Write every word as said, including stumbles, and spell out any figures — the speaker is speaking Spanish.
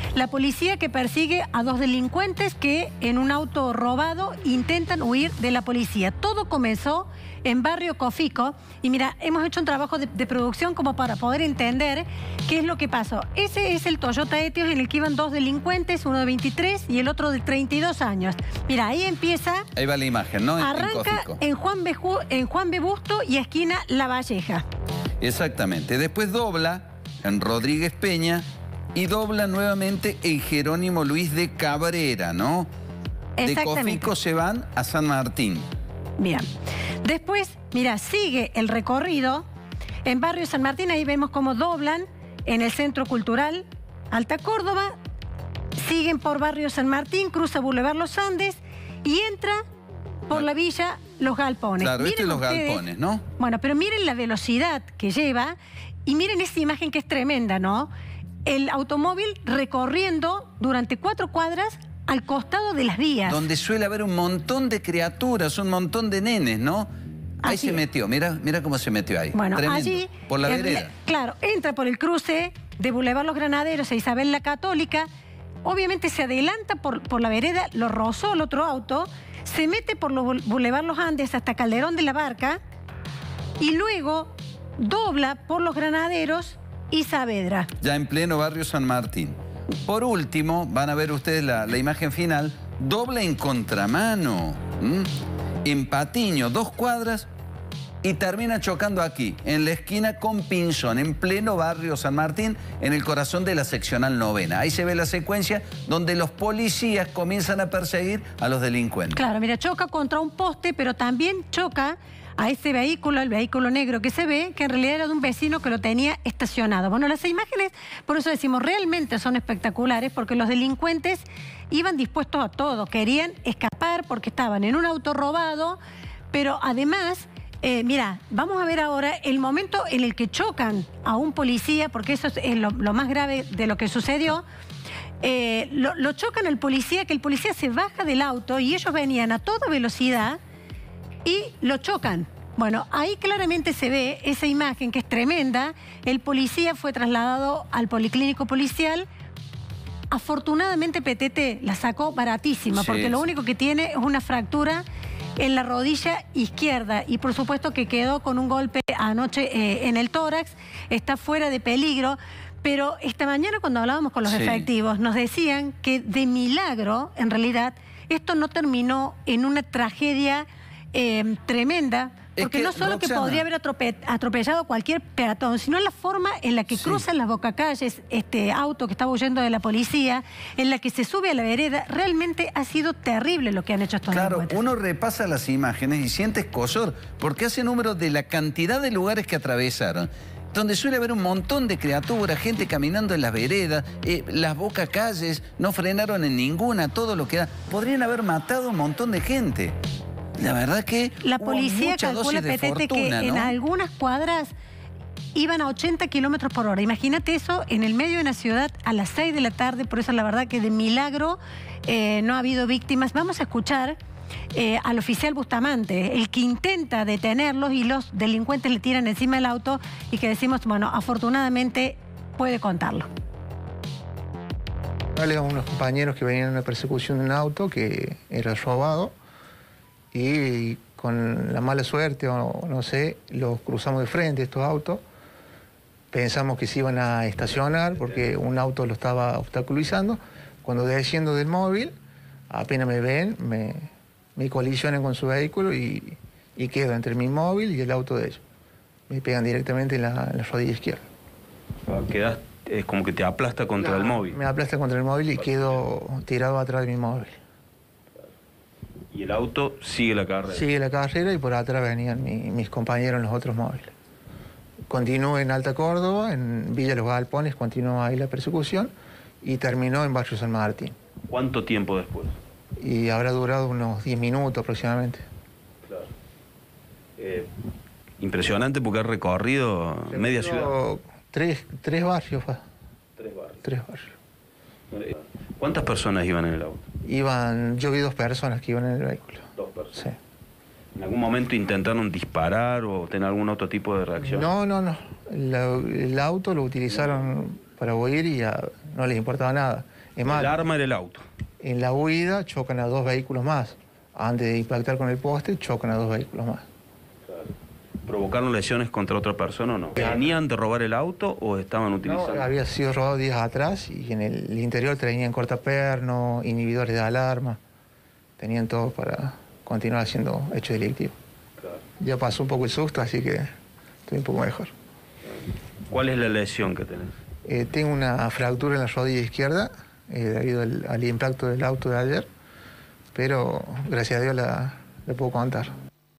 La policía que persigue a dos delincuentes que en un auto robado intentan huir de la policía. Todo comenzó en Barrio Cofico y mira, hemos hecho un trabajo de, de producción como para poder entender qué es lo que pasó. Ese es el Toyota Etios en el que iban dos delincuentes, uno de veintitrés y el otro de treinta y dos años. Mira, ahí empieza... Ahí va la imagen, ¿no? Arranca en, en, Juan Beju, en Juan B. Busto y esquina La Valleja. Exactamente. Después dobla en Rodríguez Peña y dobla nuevamente en Jerónimo Luis de Cabrera, ¿no? De Cofico se van a San Martín. Mira, después, mira, sigue el recorrido en Barrio San Martín, ahí vemos cómo doblan en el Centro Cultural Alta Córdoba, siguen por Barrio San Martín, cruza Boulevard Los Andes y entra por la Villa Los Galpones. Claro, miren este es Los ustedes, Galpones, ¿no? Bueno, pero miren la velocidad que lleva y miren esa imagen que es tremenda, ¿no? El automóvil recorriendo durante cuatro cuadras al costado de las vías. Donde suele haber un montón de criaturas, un montón de nenes, ¿no? Ahí Así se metió, mira, mira cómo se metió ahí. Bueno, tremendo. Allí... Por la el, vereda. Claro, entra por el cruce de Boulevard Los Granaderos e Isabel la Católica. Obviamente se adelanta por, por la vereda, lo rozó el otro auto, se mete por los Boulevard Los Andes hasta Calderón de la Barca y luego dobla por Los Granaderos y Saavedra. Ya en pleno Barrio San Martín. Por último, van a ver ustedes la, la imagen final, dobla en contramano, ¿m? en Patiño, dos cuadras, y termina chocando aquí, en la esquina con Pinzón, en pleno Barrio San Martín, en el corazón de la seccional novena. Ahí se ve la secuencia donde los policías comienzan a perseguir a los delincuentes. Claro, mira, choca contra un poste, pero también choca a ese vehículo, el vehículo negro que se ve, que en realidad era de un vecino que lo tenía estacionado. Bueno, las imágenes, por eso decimos, realmente son espectaculares, porque los delincuentes iban dispuestos a todo, querían escapar porque estaban en un auto robado, pero además... Eh, mira, vamos a ver ahora el momento en el que chocan a un policía, porque eso es lo, lo más grave de lo que sucedió. Eh, lo, lo chocan al policía, que el policía se baja del auto y ellos venían a toda velocidad y lo chocan. Bueno, ahí claramente se ve esa imagen que es tremenda. El policía fue trasladado al policlínico policial. Afortunadamente Petete la sacó baratísima, sí, porque lo único que tiene es una fractura en la rodilla izquierda y por supuesto que quedó con un golpe anoche eh, en el tórax, está fuera de peligro, pero esta mañana cuando hablábamos con los sí. efectivos nos decían que de milagro, en realidad, esto no terminó en una tragedia eh, tremenda, porque es que, no solo Roxana, que podría haber atrope atropellado cualquier peatón, sino la forma en la que sí. cruzan las bocacalles este auto que estaba huyendo de la policía, en la que se sube a la vereda. Realmente ha sido terrible lo que han hecho estos Claro, delincuentes. Uno repasa las imágenes y siente escozor, porque hace número de la cantidad de lugares que atravesaron, donde suele haber un montón de criaturas, gente caminando en las veredas, eh, las bocacalles, no frenaron en ninguna, todo lo que da. Podrían haber matado a un montón de gente. La verdad que la policía calcula, Petete, que ¿no? en algunas cuadras iban a ochenta kilómetros por hora. Imagínate eso en el medio de una ciudad a las seis de la tarde. Por eso la verdad que de milagro eh, no ha habido víctimas. Vamos a escuchar eh, al oficial Bustamante, el que intenta detenerlos y los delincuentes le tiran encima del auto y que decimos, bueno, afortunadamente puede contarlo. Hablé a unos compañeros que venían en una persecución de un auto que era robado. Y con la mala suerte, o no sé, los cruzamos de frente, estos autos. Pensamos que se iban a estacionar porque un auto lo estaba obstaculizando. Cuando desciendo del móvil, apenas me ven, me, me colisionan con su vehículo y, y quedo entre mi móvil y el auto de ellos. Me pegan directamente en la, en la rodilla izquierda. Quedas, es como que te aplasta contra no, el móvil. Me aplasta contra el móvil y quedo tirado atrás de mi móvil. Y el auto sigue la carrera. Sigue la carrera y por atrás venían mi, mis compañeros en los otros móviles. Continuó en Alta Córdoba, en Villa Los Galpones, continuó ahí la persecución y terminó en Barrio San Martín. ¿Cuánto tiempo después? Y habrá durado unos diez minutos aproximadamente. Claro. Eh, impresionante porque ha recorrido Se media ciudad. Tres, tres barrios. Fa. Tres barrios. Tres barrios. ¿Cuántas personas iban en el auto? Iban, yo vi dos personas que iban en el vehículo. Dos personas. Sí. ¿En algún momento intentaron disparar o tener algún otro tipo de reacción? No, no, no. La, el auto lo utilizaron para huir y a, no les importaba nada. Es más, El arma era el auto. en la huida chocan a dos vehículos más. Antes de impactar con el poste, chocan a dos vehículos más. ¿Provocaron lesiones contra otra persona o no? ¿Venían de robar el auto o estaban No, utilizando? había sido robado días atrás y en el interior tenían cortaperno, inhibidores de alarma. Tenían todo para continuar haciendo hechos delictivos. Claro. Ya pasó un poco el susto, así que estoy un poco mejor. ¿Cuál es la lesión que tenés? Eh, tengo una fractura en la rodilla izquierda eh, debido al, al impacto del auto de ayer, pero gracias a Dios la, la puedo contar.